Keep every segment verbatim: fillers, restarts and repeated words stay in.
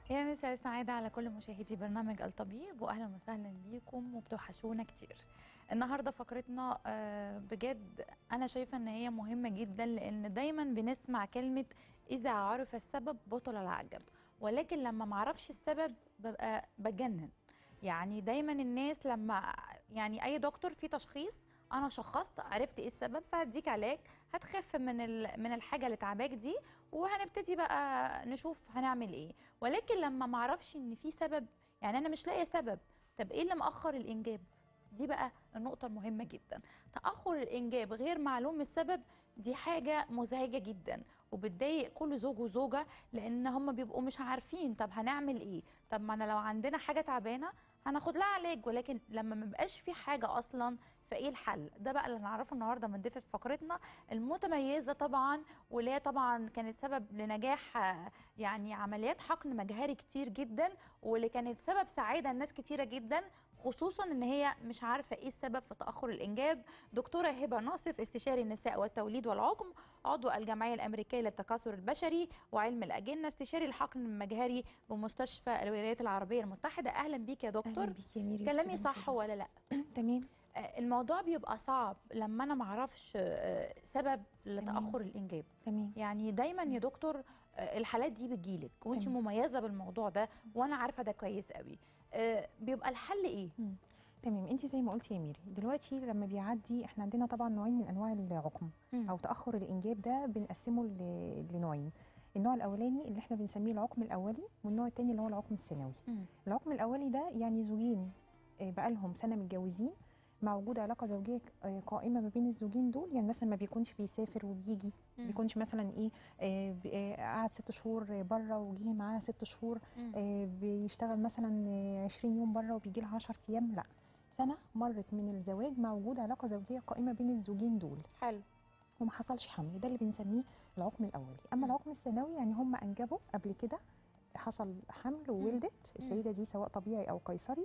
يا مساء السعادة على كل مشاهدي برنامج الطبيب، وأهلا وسهلا بيكم وبتوحشونا كتير. النهاردة فقرتنا آه، بجد أنا شايفة إن هي مهمة جدا، لأن دايما بنسمع كلمة إذا عرف السبب بطل العجب، ولكن لما معرفش السبب ببقى بجنن. يعني دايما الناس لما يعني أي دكتور في تشخيص، أنا شخصت عرفت إيه السبب فهديك علاج هتخف من ال- من الحاجة اللي تعباك دي، وهنبتدي بقى نشوف هنعمل إيه. ولكن لما معرفش ان في سبب، يعني انا مش لاقيه سبب، طب ايه اللي مأخر الانجاب؟ دي بقى النقطة المهمة جدا. تأخر الإنجاب غير معلوم السبب، دي حاجة مزعجة جدا وبتضايق كل زوج وزوجة، لأن هم بيبقوا مش عارفين طب هنعمل إيه. طب ما أنا لو عندنا حاجة تعبانة هناخد لها علاج، ولكن لما مبقاش في حاجة أصلا فإيه الحل؟ ده بقى اللي نعرفه النهاردة من ضيفة فقرتنا المتميزة طبعا، واللي هي طبعا كانت سبب لنجاح يعني عمليات حقن مجهري كتير جدا، واللي كانت سبب سعاده لناس كتيره جدا، خصوصا ان هي مش عارفه ايه السبب في تاخر الانجاب. دكتوره هبه ناصف، استشاري النساء والتوليد والعقم، عضو الجمعيه الامريكيه للتكاثر البشري وعلم الاجنه، استشاري الحقن المجهري بمستشفى الولايات العربيه المتحده. اهلا بيك يا اهلا دكتور. بيكي يا ميري، كلامي وتسلمي صح خدمه. ولا لا؟ تمام. آه، الموضوع بيبقى صعب لما انا معرفش آه، سبب تمام. لتاخر الانجاب. تمام. يعني دايما يا مم. دكتور آه، الحالات دي بتجيلك وانت تمام. مميزه بالموضوع ده، وانا عارفه ده كويس قوي. آه، بيبقى الحل ايه؟ مم. تمام، انت زي ما قلتي يا ميري، دلوقتي لما بيعدي احنا عندنا طبعا نوعين من انواع العقم مم. او تاخر الانجاب، ده بنقسمه ل- لنوعين. النوع الاولاني اللي احنا بنسميه العقم الاولي، والنوع الثاني اللي هو العقم الثانوي. مم. العقم الاولي ده يعني زوجين آه، بقالهم سنه متجوزين، مع وجود علاقه زوجيه آه، قائمه ما بين الزوجين دول، يعني مثلا ما بيكونش بيسافر وبيجي، ما مم. بيكونش مثلا ايه آه، ب- آه، قعد ست شهور بره وجه معاه ست شهور، مم. آه، بيشتغل مثلا آه، عشرين يوم بره وبيجي لها عشر ايام، لا، سنه مرت من الزواج مع وجود علاقه زوجيه قائمه بين الزوجين دول حلو. وما حصلش حمل، ده اللي بنسميه العقم الاولي. اما مم. العقم الثانوي يعني هم انجبوا قبل كده، حصل حمل مم. وولدت مم. السيده دي سواء طبيعي او قيصري،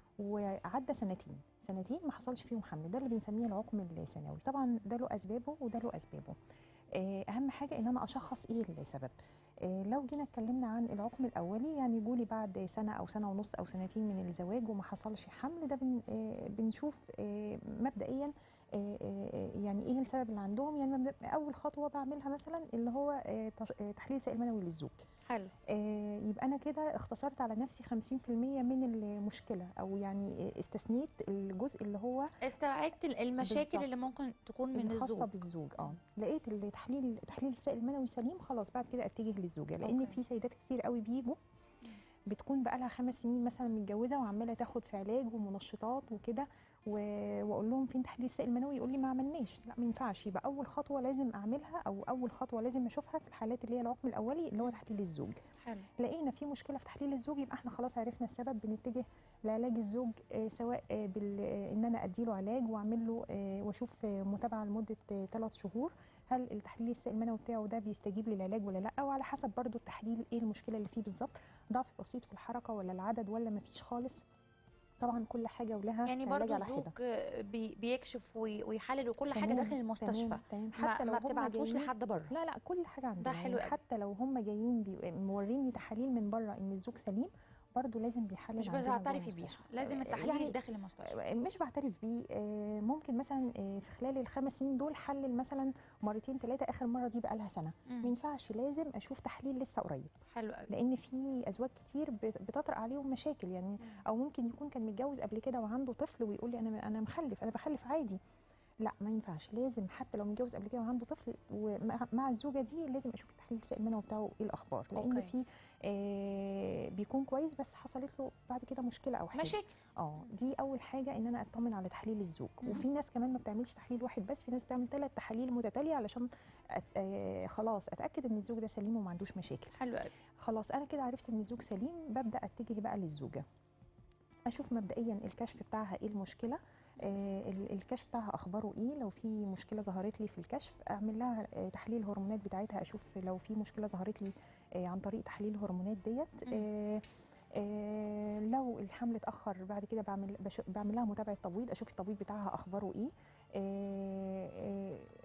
وعدى سنتين سنتين ما حصلش فيهم حمل، ده اللي بنسميه العقم الثانوي. طبعا ده له اسبابه وده له اسبابه. آه، اهم حاجه ان انا اشخص ايه السبب. آه، لو جينا اتكلمنا عن العقم الاولي، يعني جولي بعد سنه او سنه ونص او سنتين من الزواج وما حصلش حمل، ده بن آه، بنشوف آه، مبدئيا آه، آه، يعني ايه السبب اللي عندهم. يعني مبدأ- اول خطوه بعملها مثلا اللي هو آه، تش- آه، تحليل سائل منوي للزوج. حلو. آه، يبقى انا كده اختصرت على نفسي خمسين في المية من المشكله، او يعني آه، استثنيت الجزء اللي هو استبعدت المشاكل بالظبط اللي ممكن تكون من الخاصه الزوج. بالزوج. اه مم. لقيت التحليل تحليل السائل المنوي سليم، خلاص بعد كده اتجه للزوجه، لان اوكي. في سيدات كتير قوي بيجوا بتكون بقى لها خمس سنين مثلا متجوزه وعماله تاخد في علاج ومنشطات وكده، و- واقول لهم فين تحليل السائل المنوي، يقول لي ما عملناش. لا، ما ينفعش. يبقى اول خطوه لازم اعملها او اول خطوه لازم اشوفها في الحالات اللي هي العقم الاولي اللي هو مم. تحليل الزوج. حلو. لقينا في مشكله في تحليل الزوج، يبقى احنا خلاص عرفنا السبب، بنتجه لعلاج الزوج، آه، سواء آه، بال آه، ان انا اديله علاج واعمل له آه، واشوف آه، متابعه لمده ثلاث شهور، هل التحليل السائل المنوي بتاعه ده بيستجيب للعلاج ولا لا، وعلى حسب برضو التحليل ايه المشكله اللي فيه بالظبط، ضعف بسيط في الحركه ولا العدد ولا ما فيش خالص. طبعا كل حاجه ولها يعني علاج برضو على الزوج حده. بي بيكشف وي- ويحلل وكل حاجه داخل تمام المستشفى، تمام تمام، ما حتى لو ما هم بتبعتوش جايين. لحد بره. لا لا، كل حاجه ده عندنا، حلو يعني قوي. حتى لو هم جايين بي- موريني تحاليل من بره ان الزوج سليم، برضو لازم بيحلل مش عندنا جوه بتعترفي بيها، المستشفى. لازم آه، التحليل يعني داخل المستشفى. آه، مش بعترف بيه. آه، ممكن مثلا آه، في خلال الخمس سنين دول حلل مثلا مرتين ثلاثه، اخر مره دي بقى لها سنه، ما امم. ينفعش، لازم اشوف تحليل لسه قريب، حلو قوي. لان في ازواج كتير بت- بتطرق عليهم مشاكل يعني. مم. او ممكن يكون كان متجوز قبل كده وعنده طفل ويقول لي انا انا مخلف، انا بخلف عادي. لا، ما ينفعش، لازم حتى لو متجوز قبل كده وعنده طفل ومع مع الزوجه دي لازم اشوف التحليل السائل المنوي بتاعه ايه الاخبار، لان اوكي. في آه بيكون كويس بس حصلت له بعد كده مشكله او حاجه. مشاكل. اه مم. دي اول حاجه، ان انا اطمن على تحليل الزوج. مم. وفي ناس كمان ما بتعملش تحليل واحد بس، في ناس بتعمل ثلاث تحاليل متتاليه علشان أت... آه خلاص اتاكد ان الزوج ده سليم وما عندوش مشاكل. حلو قوي. خلاص انا كده عرفت ان الزوج سليم، ببدا اتجه بقى للزوجه، اشوف مبدئيا الكشف بتاعها ايه المشكله، آه ال- الكشف بتاعها اخباره ايه، لو في مشكله ظهرت لي في الكشف اعمل لها آه تحليل الهرمونات بتاعتها، اشوف لو في مشكله ظهرت لي آه عن طريق تحليل الهرمونات ديت. مم. آه آه لو الحمل اتاخر بعد كده بعمل بش- بعمل لها متابعه تبويض، اشوف التبويض بتاعها اخباره ايه. آه آه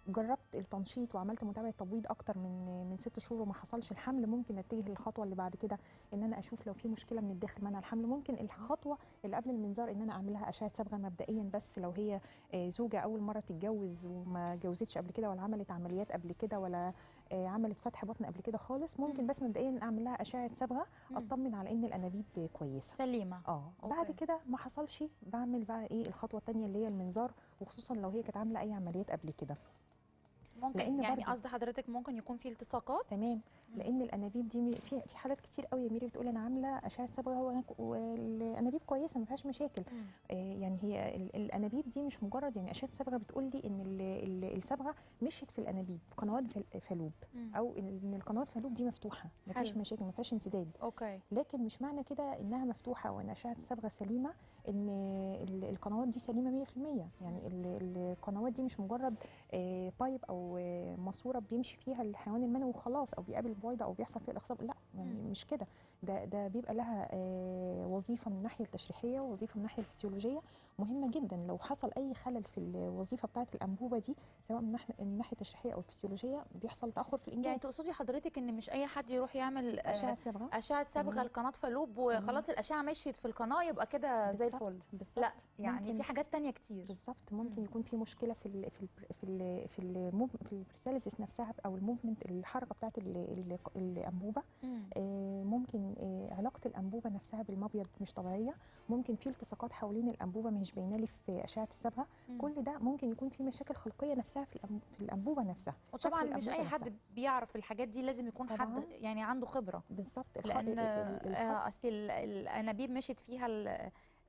جربت التنشيط وعملت متابعه تبويض اكتر من من ست شهور وما حصلش الحمل، ممكن اتجه للخطوه اللي بعد كده ان انا اشوف لو في مشكله من الداخل منع الحمل. ممكن الخطوه اللي قبل المنظار ان انا اعمل لها اشعه صبغه مبدئيا، بس لو هي زوجه اول مره تتجوز وما اتجوزتش قبل كده ولا عملت عمليات قبل كده ولا عملت فتح بطن قبل كده خالص، ممكن بس مبدئيا اعمل لها اشعه صبغه اطمن على ان الانابيب كويسه سليمه. اه بعد كده ما حصلش بعمل بقى ايه الخطوه الثانيه اللي هي المنظار، وخصوصا لو هي كانت عامله اي عمليات قبل كده. ممكن لأن يعني قصد حضرتك ممكن يكون في التصاقات. تمام. مم. لان الانابيب دي في في حالات كتير قوي يا ميري بتقول انا عامله اشعه صبغه والانابيب كويسه ما فيهاش مشاكل. آه يعني هي الانابيب دي مش مجرد يعني اشعه صبغه بتقول لي ان الصبغه مشيت في الانابيب قنوات فالوب، او ان القنوات فالوب دي مفتوحه ما فيش مشاكل ما فيهاش انسداد. اوكي. لكن مش معنى كده انها مفتوحه وان اشعه الصبغه سليمه ان القنوات دي سليمه مية في المية. يعني القنوات دي مش مجرد بايب او ماسوره بيمشي فيها الحيوان المنوي وخلاص، او بيقابل البويضه او بيحصل فيها الاخصاب، لا يعني م. مش كده. ده ده بيبقى لها وظيفه من الناحيه التشريحيه ووظيفه من الناحيه الفسيولوجيه مهمه جدا. لو حصل اي خلل في الوظيفه بتاعه الانبوبه دي سواء من ناحيه من الناحيه التشريحيه او الفسيولوجيه بيحصل تاخر في الانجاب. يعني تقصدي حضرتك ان مش اي حد يروح يعمل اشعه صبغه اشعه صبغه لقناه فالوب وخلاص الاشعه مشيت في القناه يبقى كده زي الفل؟ لا يعني في حاجات تانية كتير. بالظبط. ممكن مم. يكون في مشكله في ال في ال في ال في ال في البريساليسيس نفسها او الموفمنت الحركه بتاعه الانبوبه. آه ممكن آه علاقه الانبوبه نفسها بالمبيض مش طبيعيه، ممكن في التصاقات حوالين الانبوبه مش باينه لي في اشعه الصبغه. كل ده ممكن يكون في مشاكل خلقيه نفسها في في الانبوبه نفسها. وطبعا مش اي حد نفسها. بيعرف الحاجات دي، لازم يكون طبعاً. حد يعني عنده خبره. بالظبط. لان اصل الانابيب مشيت فيها ال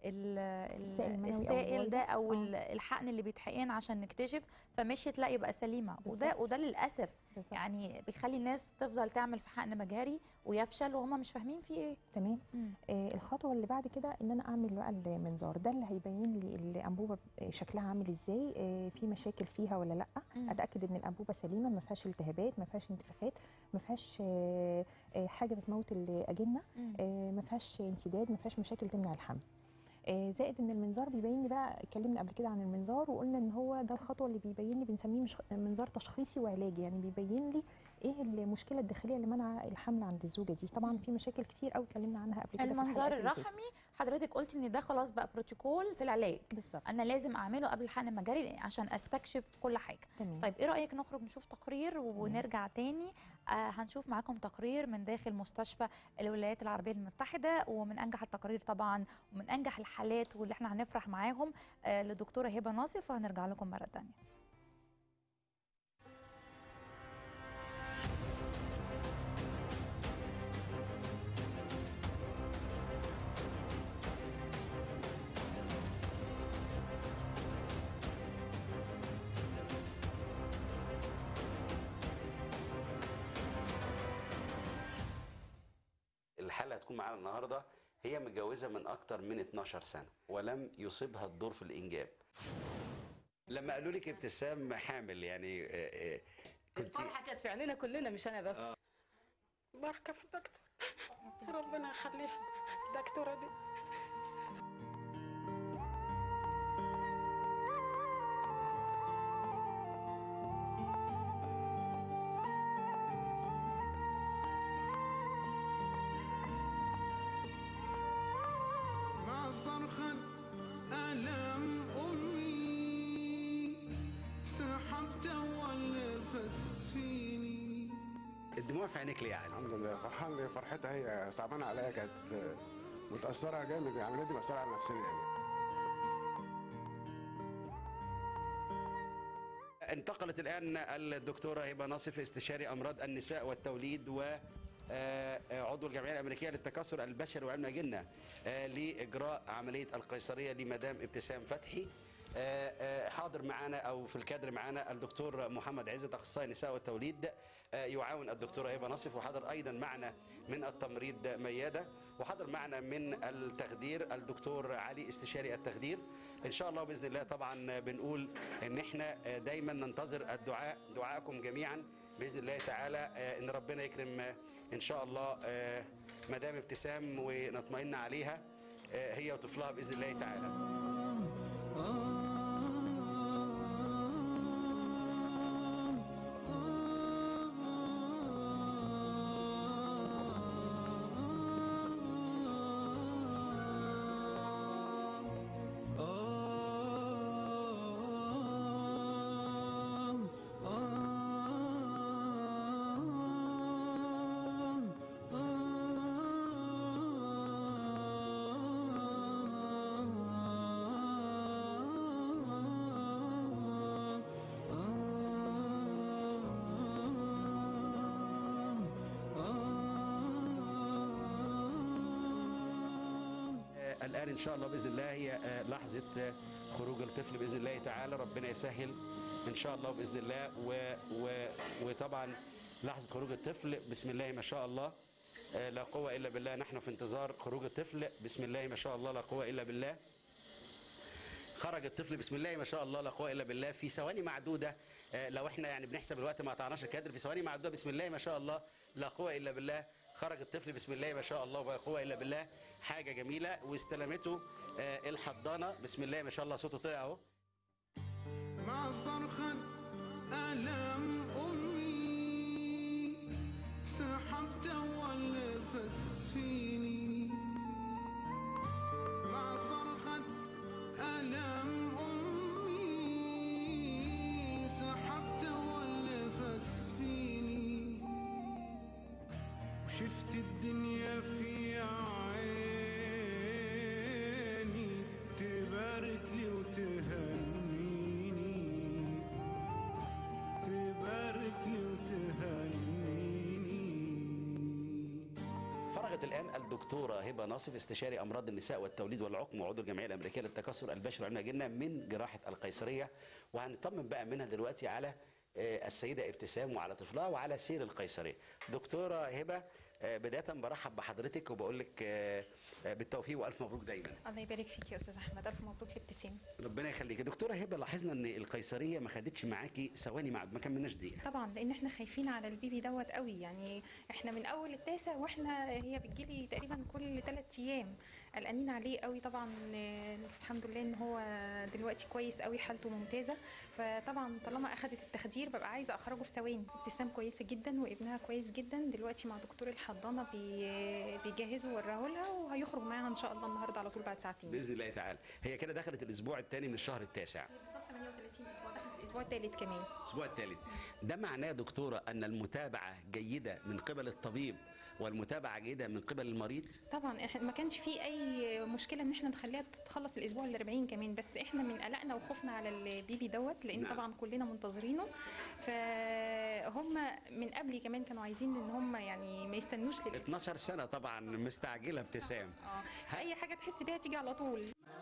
السائل المنوي السائل ده او آه. الحقن اللي بيتحقن عشان نكتشف، فمشيت لا يبقى سليمه. بالزبط. وده وده للاسف بالزبط. يعني بيخلي الناس تفضل تعمل في حقن مجاري ويفشل وهم مش فاهمين فيه ايه. تمام. آه الخطوه اللي بعد كده ان انا اعمل بقى المنظار، ده اللي هيبين لي الانبوبه شكلها عامل ازاي، آه في مشاكل فيها ولا لا. مم. اتاكد ان الانبوبه سليمه ما فيهاش التهابات ما فيهاش انتفاخات ما فيهاش آه حاجه بتموت الاجنه، آه ما فيهاش انسداد ما فيهاش مشاكل تمنع الحمل. زائد ان المنظار بيبين لي بقى، اتكلمنا قبل كده عن المنظار وقلنا ان هو ده الخطوه اللي بيبين لي بنسميه منظار تشخيصي وعلاجي. يعني بيبين لي ايه المشكله الداخليه اللي منع الحمل عند الزوجه دي. طبعا في مشاكل كتير قوي اتكلمنا عنها قبل كده. المنظار الرحمي حضرتك قلتي ان ده خلاص بقى بروتوكول في العلاج بالظبط، انا لازم اعمله قبل الحقن المجاري عشان استكشف كل حاجه. تمام. طيب ايه رايك نخرج نشوف تقرير ونرجع تاني؟ آه هنشوف معاكم تقرير من داخل مستشفى الولايات العربيه المتحده، ومن انجح التقارير طبعا ومن انجح الحالات واللي احنا هنفرح معاهم آه للدكتوره هبه ناصف، وهنرجع لكم مره ثانيه. الحالة هتكون معانا النهارده هي متجوزة من أكتر من اتناشر سنة ولم يصيبها الدور في الإنجاب. لما قالوا لك ابتسام حامل يعني كنت الفرحة كانت في عينينا كلنا مش أنا بس. آه. بركة في الدكتور، ربنا يخليها الدكتورة دي. ألم أمي سحبت والنفس فيني. الدموع في عينيك ليه يعني؟ الحمد لله فرحان بيها، فرحتها هي صعبانة عليا، كانت متأثرة جامد، العملية دي مأثرة على نفسيا يعني. انتقلت الآن الدكتورة هبه ناصف استشاري أمراض النساء والتوليد و عضو الجمعيه الامريكيه للتكاثر البشري وعلم الاجنه لاجراء عمليه القيصريه لمدام ابتسام فتحي. حاضر معانا او في الكادر معانا الدكتور محمد عزت اخصائي النساء والتوليد يعاون الدكتوره هبه ناصف، وحاضر ايضا معنا من التمريض مياده، وحاضر معنا من التخدير الدكتور علي استشاري التخدير. ان شاء الله باذن الله طبعا بنقول ان احنا دايما ننتظر الدعاء دعائكم جميعا باذن الله تعالى ان ربنا يكرم ان شاء الله مدام ابتسام ونطمئن عليها هي وطفلها باذن الله تعالى. الان ان شاء الله باذن الله هي آه، لحظه آه، خروج الطفل باذن الله تعالى. ربنا يسهل ان شاء الله باذن الله. و و وطبعا لحظه خروج الطفل بسم الله ما شاء الله آه، لا قوه الا بالله. نحن في انتظار خروج الطفل بسم الله ما شاء الله لا قوه الا بالله. خرج الطفل بسم الله ما شاء الله لا قوه الا بالله في ثواني معدوده. آه، لو احنا يعني بنحسب الوقت ما قطعناش الكادر، في ثواني معدوده بسم الله ما شاء الله لا قوه الا بالله. خرج الطفل بسم الله ما شاء الله ولا قوه الا بالله. حاجه جميله. واستلمته آه، الحضانه بسم الله ما شاء الله. صوته طلع اهو. مع صرخة ألم أمي سحبت والنفس فيني. مع صرخة ألم أمي سحبت والنفس فيني. وشفت الدنيا في عيني تبارك لي وتهنيني. تبارك لي وتهنيني. فرغت الان الدكتوره هبه ناصف استشاري امراض النساء والتوليد والعقم وعضو الجمعيه الامريكيه للتكاثر البشري وعلم الجنه من جراحه القيصريه. وهنطمن بقى منها دلوقتي على آه، السيده ابتسام وعلى طفلها وعلى سير القيصريه. دكتوره هبه آه، بدايه برحب بحضرتك وبقول لك آه، آه، بالتوفيق والف مبروك دايما. الله يبارك فيك يا استاذ احمد، الف مبروك لابتسام. ربنا يخليك. دكتوره هبه لاحظنا ان القيصريه ما خدتش معاكي ثواني معد ما كملناش دقيقه. طبعا لان احنا خايفين على البيبي دوت قوي، يعني احنا من اول التاسع واحنا هي بتجيلي تقريبا كل ثلاث ايام، قلقانين عليه قوي. طبعا آه، الحمد لله ان هو دلوقتي كويس قوي، حالته ممتازه. فطبعا طالما اخذت التخدير ببقى عايزه اخرجه في ثواني. ابتسام كويسه جدا وابنها كويس جدا، دلوقتي مع دكتور الحضانه بي- بيجهزوا وراه لها، وهيخرج معانا ان شاء الله النهارده على طول بعد ساعتين. باذن الله تعالى. هي كده دخلت الاسبوع الثاني من الشهر التاسع. بالظبط ثمانية وثلاثين اسبوع، دخلت الاسبوع الثالث كمان. الاسبوع الثالث. ده معناه يا دكتوره ان المتابعه جيده من قبل الطبيب والمتابعه جيده من قبل المريض. طبعا احنا ما كانش في اي مشكله ان احنا نخليها تخلص الاسبوع ال أربعين كمان، بس احنا من قلقنا وخوفنا على البيبي دوت لان نعم. طبعا كلنا منتظرينه. فهم من قبلي كمان كانوا عايزين ان هم يعني ما يستنوش للاسبوع. اتناشر سنه طبعا مستعجله ابتسام. اه اي حاجه تحس بيها تيجي على طول.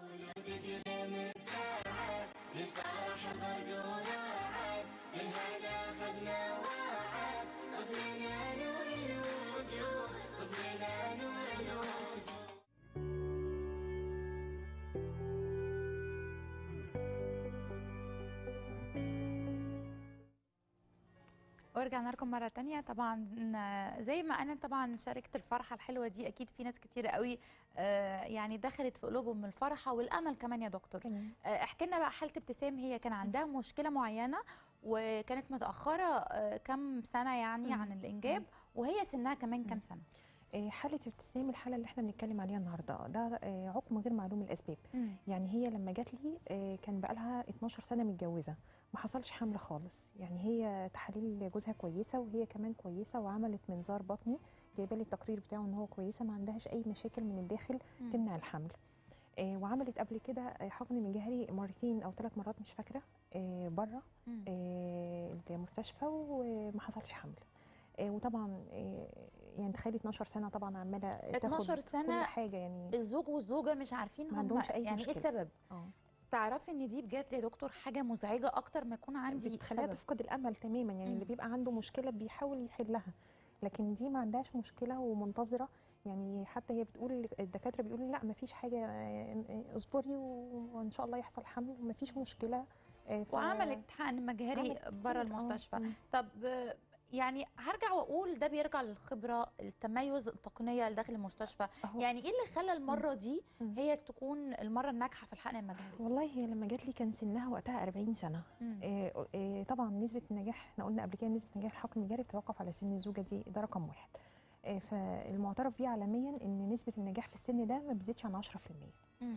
ورجعنا لكم مرة تانية. طبعا زي ما أنا طبعا شاركت الفرحة الحلوة دي، أكيد في ناس كتير قوي آه، يعني دخلت في قلوبهم الفرحة والأمل كمان يا دكتور. آه، احكي لنا بقى حالة ابتسام. هي كان عندها مشكلة معينة وكانت متأخرة آه، كم سنة يعني عن الإنجاب، وهي سنها كمان كم سنة؟ آه، حالة ابتسام الحالة اللي احنا بنتكلم عليها النهارده ده آه، عقم غير معلوم الأسباب. مم. يعني هي لما جات لي آه، كان بقالها اتناشر سنة متجوزة، ما حصلش حمل خالص. يعني هي تحاليل جوزها كويسة وهي كمان كويسة، وعملت منظار بطني جايبه لي التقرير بتاعه ان هو كويسة، ما عندهاش أي مشاكل من الداخل مم. تمنع الحمل. آه، وعملت قبل كده آه، حقن مجهري مرتين أو ثلاث مرات مش فاكرة آه، بره مم. آه، المستشفى وما حصلش حمل. آه، وطبعا آه، يعني تخيلي اتناشر سنه طبعا عماله تاخد اتناشر سنة كل حاجه. يعني الزوج والزوجة مش عارفين ما هم عندهمش أي يعني ايه مشكلة. السبب. اه تعرفي ان دي بجد يا دكتور حاجة مزعجة اكتر ما يكون عندي بتخليها سبب. تفقد الامل تماما. يعني اللي مم. بيبقى عنده مشكله بيحاول يحلها، لكن دي ما عندهاش مشكله ومنتظره. يعني حتى هي بتقول الدكاتره بيقولوا لا ما فيش حاجه، آه، آه، اصبري وان شاء الله يحصل حمل وما فيش مشكله. آه، ف- وعملت حقن مجهري عملت بره كتير. آه، المستشفى. مم. طب آه، يعني هرجع واقول ده بيرجع للخبره، التميز، التقنيه اللي داخل المستشفى. أهو. يعني ايه اللي خلى المره دي مم. هي تكون المره الناجحه في الحقن المجهري؟ والله هي لما جات لي كان سنها وقتها أربعين سنه. مم. آه، آه، طبعا نسبه النجاح احنا قلنا قبل كده نسبه نجاح الحقن المجهري بتتوقف على سن الزوجه، دي ده رقم واحد. آه، فالمعترف بيه عالميا ان نسبه النجاح في السن ده ما بتزيدش عن عشرة في المية. مم.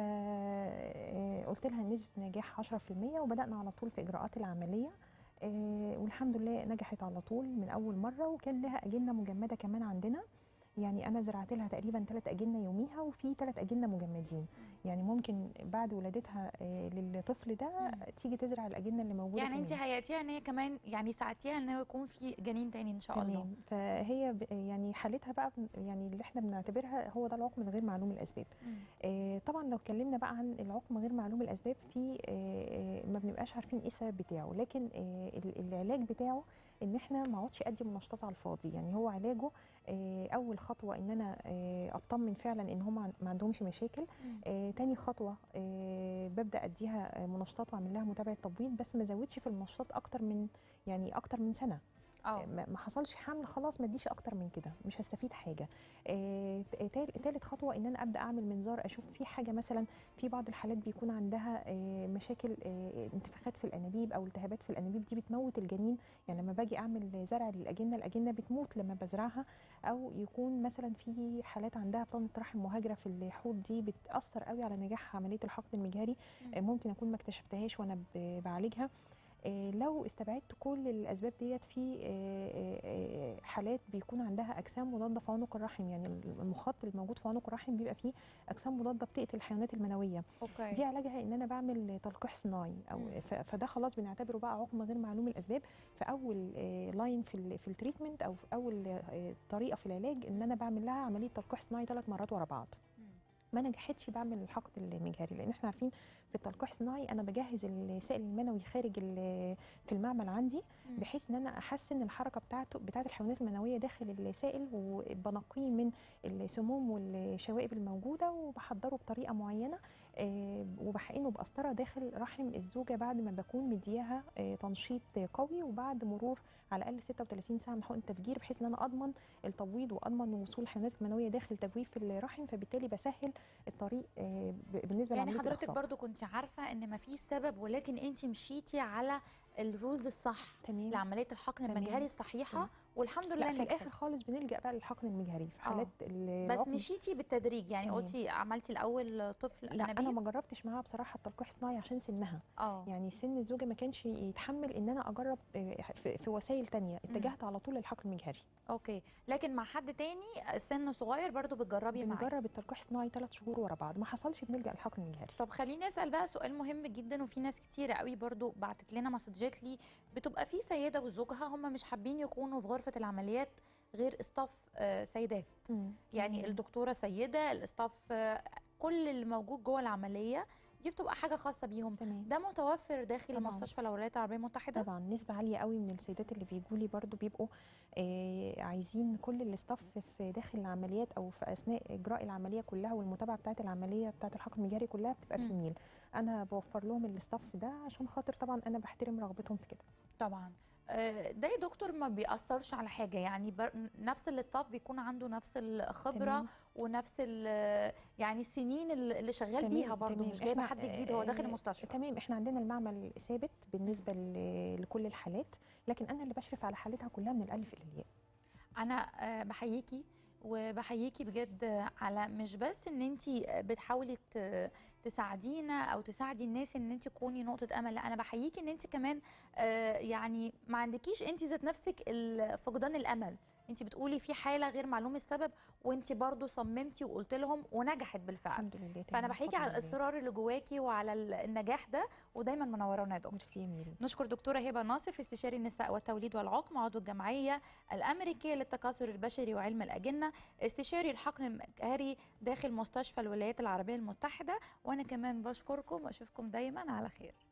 فقلت لها نسبه النجاح عشرة في المية وبدانا على طول في اجراءات العمليه. آه، والحمد لله نجحت على طول من اول مره، وكان لها اجنه مجمده كمان عندنا يعني انا زرعت لها تقريبا ثلاث اجنه يوميها، وفي ثلاث اجنه مجمدين. يعني ممكن بعد ولادتها آه، للطفل ده مم. تيجي تزرع الاجنه اللي موجوده يعني انت كمان. هيئتيها ان هي كمان يعني ساعدتيها ان هو يكون في جنين تاني ان شاء الله. تمام. فهي ب- يعني حالتها بقى بن- يعني اللي احنا بنعتبرها هو ده العقم الغير معلوم الاسباب. مم. آه، طبعا لو اتكلمنا بقى عن العقم غير معلوم الاسباب، في آه، آه، ما بنبقاش عارفين ايه السبب بتاعه، لكن آه، ال- العلاج بتاعه ان احنا ما اقعدش ادي منشطات على الفاضي. يعني هو علاجه آه، اول خطوه ان انا آه، اطمن فعلا ان هم عن- ما عندهمش مشاكل. مم. آه، تاني خطوه آه، ببدا اديها آه، منشطات واعمل لها متابعه تبويض، بس ما ازودش في المنشطات اكتر من يعني اكتر من سنه. اه ما ما حصلش حمل خلاص ما اديش اكتر من كده، مش هستفيد حاجه. آه، تال- تالت خطوه ان انا ابدا اعمل منظار، اشوف في حاجه مثلا. في بعض الحالات بيكون عندها آه، مشاكل آه، انتفاخات في الانابيب او التهابات في الانابيب، دي بتموت الجنين. يعني لما باجي اعمل زرع للاجنه، الاجنه بتموت لما بزرعها. او يكون مثلا في حالات عندها بطانه رحم مهاجره في الحوض، دي بتاثر قوي على نجاح عمليه الحقن المجهري. مم. آه، ممكن اكون ما اكتشفتهاش وانا ب- بعالجها. آه، لو استبعدت كل الاسباب ديت، في آه، آه، حالات بيكون عندها اجسام مضاده في عنق الرحم. يعني المخاط اللي موجود في عنق الرحم بيبقى فيه اجسام مضاده بتقتل الحيوانات المنويه. اوكي. دي علاجها ان انا بعمل تلقيح صناعي، او مم. ف- فده خلاص بنعتبره بقى عقم غير معلوم الاسباب. في اول آه، لاين في ال- في التريتمنت، او في اول آه، طريقه في العلاج، ان انا بعمل لها عمليه تلقيح صناعي ثلاث مرات ورا بعض. مم. ما نجحتش بعمل الحقن المجهري، لان احنا عارفين في التلقيح الصناعي انا بجهز السائل المنوي خارج ال- في المعمل عندي، مم. بحيث ان انا احسن الحركه بتاعته بتاعه الحيوانات المنويه داخل السائل، وبنقيه من السموم والشوائب الموجوده، وبحضره بطريقه معينه. آه، وبحقنه بقسطره داخل رحم الزوجه بعد ما بكون مدياها آه، تنشيط قوي، وبعد مرور على الاقل ستة وثلاثين ساعه من حقن التفجير، بحيث ان انا اضمن التبويض واضمن وصول الحيوانات المنويه داخل تجويف الرحم. فبالتالي بسهل الطريق آه، ب- بالنسبه يعني لعمليه حضرتك الاخصاب. برضو كنت عارفه ان مفيش سبب، ولكن انت مشيتي على الرولز الصح تمام. لعمليه الحقن تمام. المجهري الصحيحه، تمام. والحمد لله لا، في نجحت. الاخر خالص بنلجا بقى للحقن المجهري في حالات اه ال- بس العقم. مشيتي بالتدريج، يعني تمام. قلتي عملتي الاول طفل لا، انا انابيب. ما جربتش معاها بصراحه التلقيح الصناعي عشان سنها. اه يعني سن الزوجه ما كانش يتحمل ان انا اجرب آه، في في وسائل تانية. اتجهت على طول للحقن المجهري. اوكي، لكن مع حد تاني سن صغير برضو بتجربي معاه. بنجرب التلقيح الصناعي ثلاث شهور ورا بعض، ما حصلش بنلجا للحقن المجهري. طب خليني اسال بقى سؤال مهم جدا، وفي ناس كتيره قوي برضو بعتت لنا مسجات لي، بتبقى في سيده وزوجها هم مش حابين يكونوا في غرفه العمليات غير اصطاف آه، سيدات. مم. يعني تمام. الدكتوره سيده، الاصطاف آه، كل اللي موجود جوه العمليه دي بتبقى حاجه خاصه بيهم. تمام. ده متوفر داخل طبعاً. مستشفى الولايات العربيه المتحده؟ طبعا نسبة عالية قوي من السيدات اللي بيجوا لي برضو بيبقوا آه عايزين كل الاستاف في داخل العمليات او في اثناء اجراء العملية كلها، والمتابعة بتاعة العملية بتاعة الحقن المجهري كلها بتبقى مم. فيميل. انا بوفر لهم الاستاف ده عشان خاطر طبعا انا بحترم رغبتهم في كده. طبعا. آه، ده يا دكتور ما بيأثرش على حاجة، يعني بر... نفس الاستاف بيكون عنده نفس الخبرة تمام. ونفس ال... يعني السنين اللي شغال بيها برضو، تمام. مش جايبة إحنا- حد جديد هو داخل آه، المستشفى. تمام. احنا عندنا المعمل ثابت بالنسبة ل- لكل الحالات، لكن انا اللي بشرف على حالتها كلها من الالف الى الياء. انا آه، بحييكي وبحييكي بجد على مش بس ان انت بتحاولي ت- تساعدينا او تساعدي الناس ان انت تكوني نقطه امل، لا انا بحييكي ان انت كمان آه، يعني ما عندكيش انت ذات نفسك ال- فقدان الامل. انت بتقولي في حاله غير معلوم السبب، وانت برضو صممتي وقلت لهم ونجحت بالفعل. الحمد لله. فانا تمام. بحييكي بفضل على الله. الاصرار اللي جواكي وعلى ال- النجاح ده، ودايما منورانا يا دكتور. ميرسي يا ميري. نشكر دكتوره هبه ناصف، استشاري النساء والتوليد والعقم، عضو الجمعيه الامريكيه للتكاثر البشري وعلم الاجنه، استشاري الحقن المجهري داخل مستشفى الولايات العربيه المتحده. وانا كمان بشكركم واشوفكم دايما على خير.